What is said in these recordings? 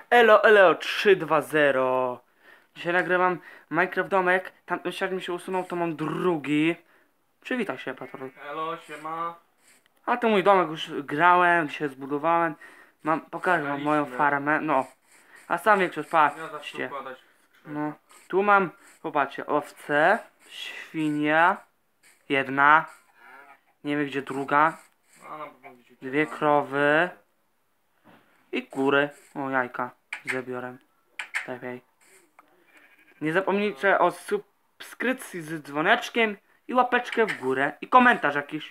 Elo, elo, 3-2-0. Dzisiaj nagrywam Minecraft domek. Tamten świat mi się usunął, to mam drugi. Przywitaj się, Patrol. Elo, siema. A to mój domek już grałem, dzisiaj zbudowałem. Pokażę wam moją Graliśmy. farmę, no. A sam większość, Ja zawsze patrzcie. układać w skrzynkę. No, tu mam, popatrzcie, owce, świnia, jedna. Nie wiem gdzie druga. A, na pewno gdzieś Dwie uciekła. krowy. I kury. O, jajka zabiorę. Lepiej. Nie zapomnijcie o subskrypcji z dzwoneczkiem i łapeczkę w górę i komentarz jakiś.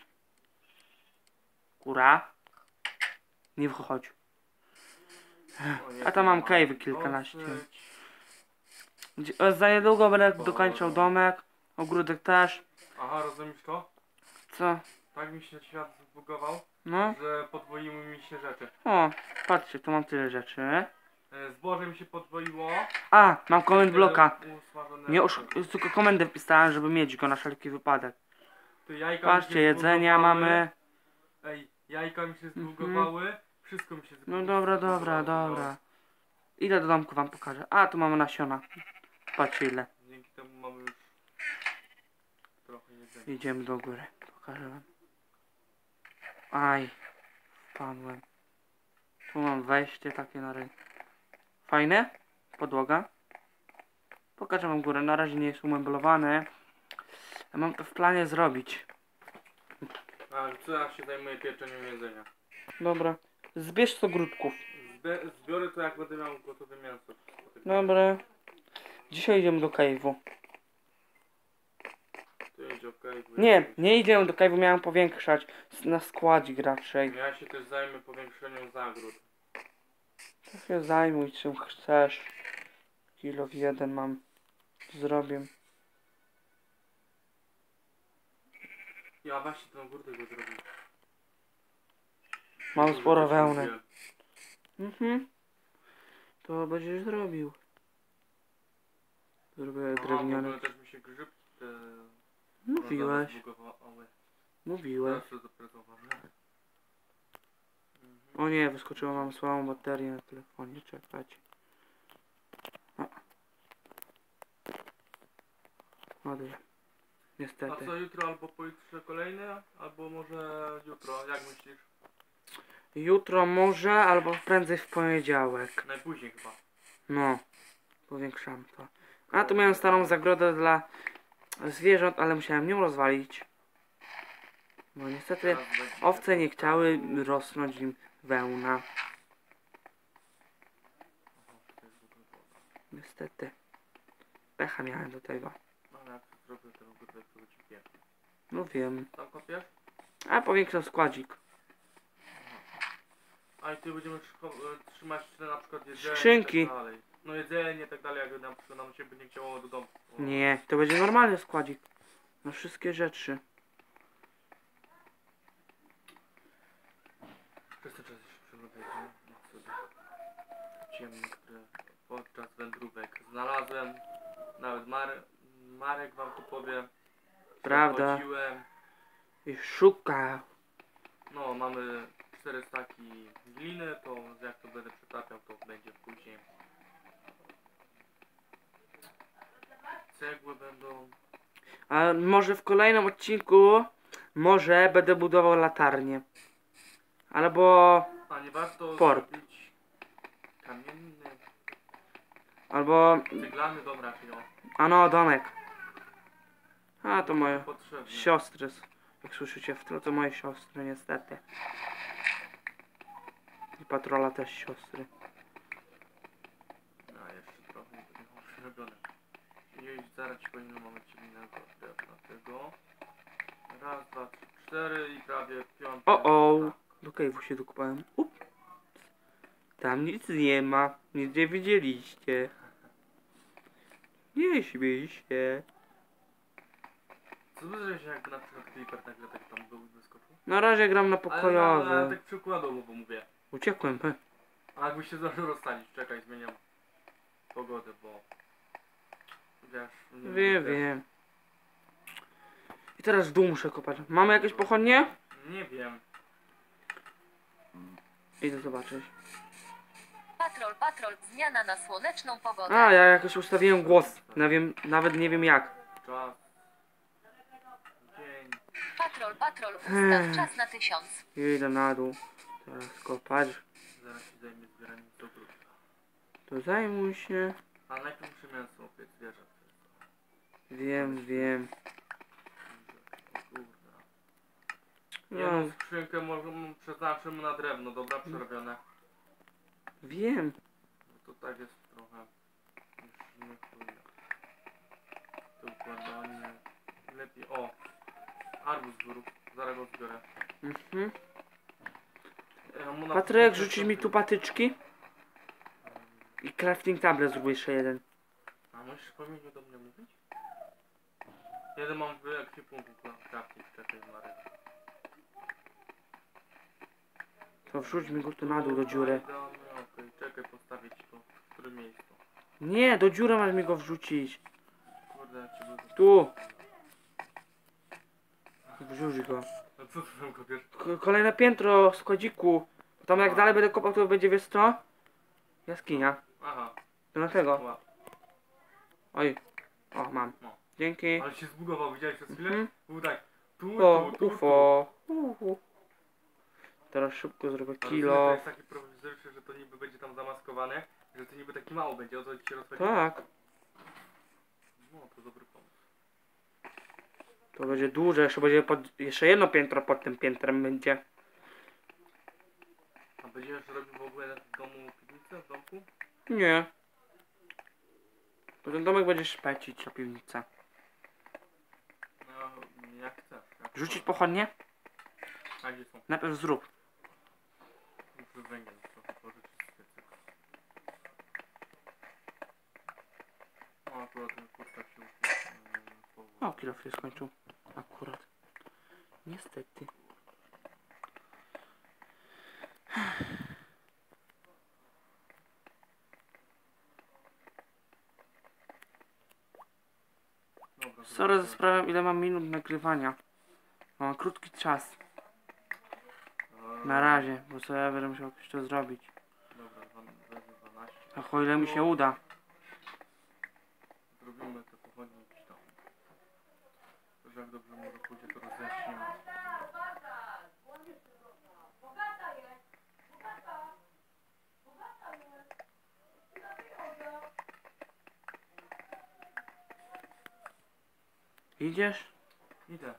Kura. Nie wychodź. O, nie, A tam mam ma cave'y kilkanaście. dosyć. Za niedługo będę dokończał domek. Ogródek też. Aha, rozumiesz to? Co? Tak mi się świat zbugował, No. że podwoiły mi się rzeczy. O, patrzcie, tu mam tyle rzeczy. Zboże mi się podwoiło. A, mam komend bloka. Usmażone- Nie tylko komendę wpisałem, żeby mieć go na wszelki wypadek. Ty, jajka mi się Patrzcie, jedzenia zbugowały. mamy. Ej, jajka mi się zbugowały. Wszystko mi się No zbugowało. dobra. Idę do domku, wam pokażę. A, tu mamy nasiona. Patrzcie ile. Dzięki temu mamy już trochę jedzenia. Idziemy do góry. Pokażę wam. Aj. Wpadłem. Tu mam wejście takie na rynek. Fajne? Podłoga. Pokażę wam górę. Na razie nie jest umeblowane. Ja mam to w planie zrobić. A, co ja się zajmuję pieczeniem jedzenia? Dobra. Zbierz 100 grudków. Zbiorę to jak będę miał gotowe mięso. Dobra. Dzisiaj idziemy do cave'u. To będzie okej. Nie idziemy do cave'u. Miałem powiększać. Na składzik raczej. Ja się też zajmę powiększeniem zagród. To się zajmuj czym chcesz. Kilo w jeden mam. Zrobię. Ja właśnie tą górkę go zrobię. Mam To sporo rzeczy wełny. lubię. To będziesz zrobił. Zrobię A, w drewniane. ogóle też mi się grzyb Mówiłeś. zbugowały. Mówiłeś. Teraz to doprecyzowane. O nie, wyskoczyła, mam słabą baterię na telefonie. Czekać. Ładuję. A Niestety. co jutro albo pojutrze kolejne? Albo może jutro, jak myślisz? Jutro może, albo prędzej w poniedziałek. Najpóźniej chyba. No. Powiększam to. A tu miałem starą zagrodę dla zwierząt, ale musiałem ją rozwalić. No niestety Teraz będzie owce nie chciały rosnąć im wełna. Niestety. Pecha miałem do tego. No jak zrobię tę górkę, to ci pierdolę. No wiem. Tam kopiesz? A powiększam składzik. A i ty będziemy trzymać na przykład jedzenie Skrzynki. i tak dalej. No jedzenie i tak dalej, jak na przykład nam się by nie chciało do domu. O. Nie, to będzie normalny składzik. Na wszystkie rzeczy. Przez ten czas jeszcze przeglądajcie na sobie ciemne, które podczas wędrówek znalazłem. Nawet Marek wam tu powie. Prawda. Chodziłem. I szuka. No mamy 4 staki gliny, to jak to będę przetapiał, to będzie później. Cegły będą. A może w kolejnym odcinku może będę budował latarnię. Albo A nie warto Port. zrobić kamienny, albo ceglany dom raczej, no. a no domek. A to moje Potrzebny. siostry. Jak słyszycie w tle, to moje siostry niestety. I Patrola też siostry. A jeszcze trochę nie było przerobione. Jeźdź, zaraz ci powinno mamy ciemnego drewna tego. Raz, dwa, trzy, cztery i prawie piąty. O. Tak. Do cave'u się dokupałem. Tam nic nie ma. Nic nie widzieliście. Nie śmiej się. Co by się jakby na przykład Creeper nagle tak tam był wyskoczył? Na razie gram na Ale pokojowy. tak przykładowo mówię. Uciekłem. A jakby się zdążył rozstalić, czekaj, zmieniam pogodę, bo wiesz... Wiem. I teraz w dół muszę kopać. Mamy jakieś pochodnie? Nie wiem. Idę zobaczyć. Patrol, zmiana na słoneczną pogodę. A, ja jakoś ustawiłem głos. Nawet nie wiem jak. Czas. Dzień. Patrol, ustaw czas na 1000. Idę na dół. Teraz kopać. Zaraz się zajmie zbieraniem cukru. To zajmuj się. A najpierw muszę mięso opiec zwierzę. Wiem. O kurde. No, Jedną skrzynkę może przeznaczymy na drewno, dobra? Przerobione. wiem. Bo to tak jest trochę. Już nie chuj. To układanie. Lepiej. O! Arbuz wyrób. Zaraz go zbiorę. Mhm. Mu na Patryk, początku rzucisz mi trochę- tu patyczki? I crafting tablet zrób jeszcze jeden. A musisz po imieniu do mnie mówić? Jeden mam w ekwipunku crafting, czekaj Marek. To wrzuć mi go tu na dół do dziury. Okej, czekaj, postawię ci to. W którym miejscu? Nie, do dziury masz mi go wrzucić. Kurde, ja ci będę... Tu. Wrzuć go. No co ty tam kopiesz? Kolejne piętro składziku. Tam jak dalej będę kopał, to będzie, wiesz co? Jaskinia. Aha, To dlatego. ła. Oj. O, mam. No. Dzięki. Ale się zbudował, widziałeś przez chwilę? Mhm. Był tak. O, Tu. UFO. Teraz szybko zrobię To kilo. jest taki prowizoryczny, że to niby będzie tam zamaskowane, że to niby taki mało będzie, o to ci się rozchodzi. Tak. No, to dobry pomysł. To będzie duże, jeszcze jedno piętro pod tym piętrem będzie. A będziesz robił w ogóle w domu piwnicę, w domku? Nie. To ten domek będzie szpecić, ta piwnica. No, jak chcesz. Jak Rzucić chcesz. pochodnie? A gdzie są? Najpierw zrób. Muszę węgiel trochę pożyczyć z piecyka. No, akurat ten kurczak się O, kilo się skończył. Akurat. Niestety. Dobra, Sorry za sprawę, ile mam minut nagrywania. Mam krótki czas. Na razie, bo sobie ja będę musiał coś to zrobić. Dobra, wezmę 12. A o ile mi się uda. Zrobimy te pochodnie gdzieś tam. To jak dobrze może pójdzie, to rozjaśnimy. Idziesz? Idę.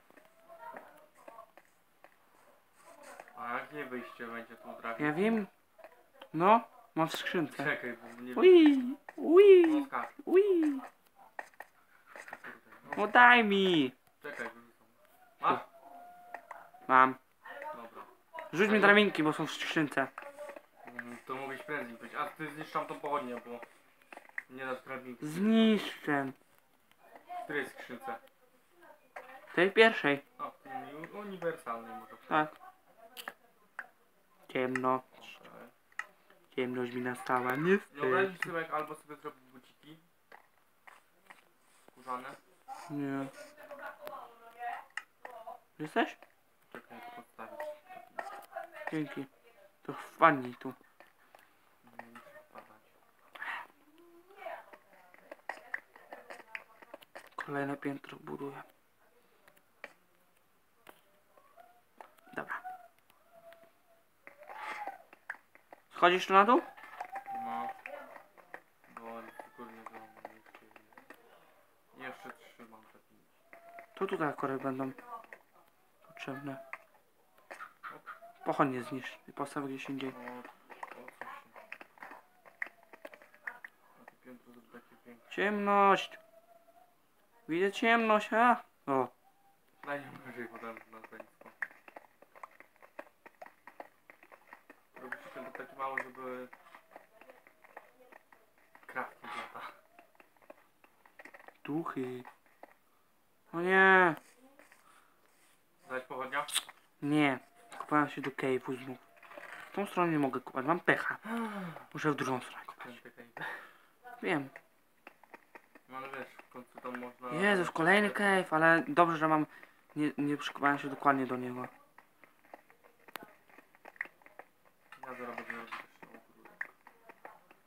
A jak nie wyjście będzie tu drabina? Ja wiem. No, mam w skrzynce. Czekaj, bo nie Ui, ui, No skacz. ui. Kurde, No daj mi. Czekaj, wyrzucam. Masz? Mam. Dobra. Rzuć mi drabinki, bo są w skrzynce. To mówisz prędzej być. A ty zniszczam tą pochodnię, bo nie dasz drabinki. Zniszczę. W której skrzynce? Tej pierwszej. A, w tym uniwersalnej może. Tak. Ciemno. Okej. Ciemność mi nastała. Nie Niestety. obrazisz sobie, jak albo sobie zrobić buciki. Skórzane. Nie. Jesteś? Czekaj, to podstawić. Dzięki. To wpadnij tu. Nie muszę wpadać. Kolejne piętro buduję. Dobra. Schodzisz tu na dół? No. Bo tylko nie znam jeszcze 3 mam te 5. To tutaj akurat będą potrzebne. Pochodnie zniszcz i postaw gdzieś indziej. O co się. A to piętro zrobię takie piękne. Ciemność! Widzę ciemność, a? O, Daj mi bliżej potem na zajęctwo. Robicie ten taki mały, żeby... Crafting lata. duchy. O nie! Dać pochodnia? Nie. Kopałem się do cave'u znów. W tą stronę nie mogę kopać, mam pecha. Muszę w drugą stronę kopać. Wiem. No ale wiesz, w końcu tam można... Jezus, kolejny cave, ale dobrze, że mam... Nie przykopałem się dokładnie do niego. Ja zaraz będę robić jeszcze ogródek.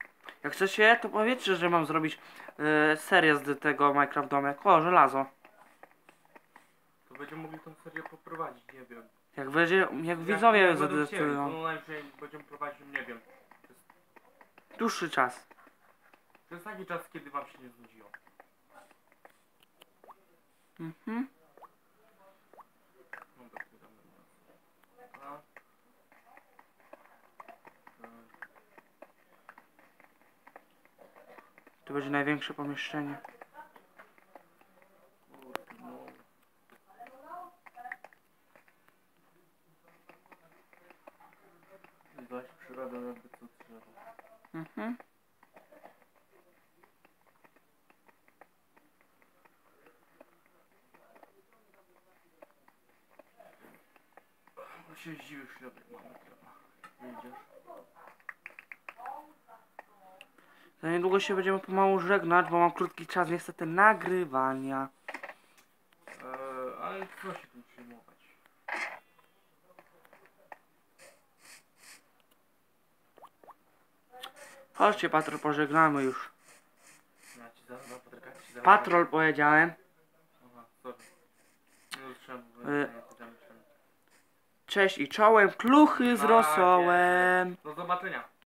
Jak chcecie, to powiedzcie, że mam zrobić serię z tego Minecraft Domek. O, żelazo. To będziemy mogli tą serię poprowadzić, nie wiem. Jak widzowie jak będą chcieli, zadecydują. to najwyżej będziemy prowadzić, nie wiem. Dłuższy czas. To jest taki czas, kiedy wam się nie znudziło. Mhm. No tak, wydamy na... To będzie największe pomieszczenie. Kurde, no. Zaś przyroda jakby co trzeba. Mhm. No się zdziwisz, ile mamy drewna. Wyjdziesz. Za niedługo się będziemy pomału żegnać, bo mam krótki czas niestety nagrywania. Ale co się tym przejmować? Chodźcie, patrol, pożegnamy już. Ja ci zaraz Patryka, ci zaraz... Patrol powiedziałem. Aha, sorry. No już trzeba było, Y. nie powiedziałem jeszcze. Cześć i czołem, kluchy z Tak rosołem. Do zobaczenia.